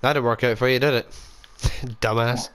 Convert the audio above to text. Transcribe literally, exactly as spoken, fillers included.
That didn't work out for you, did it? Dumbass.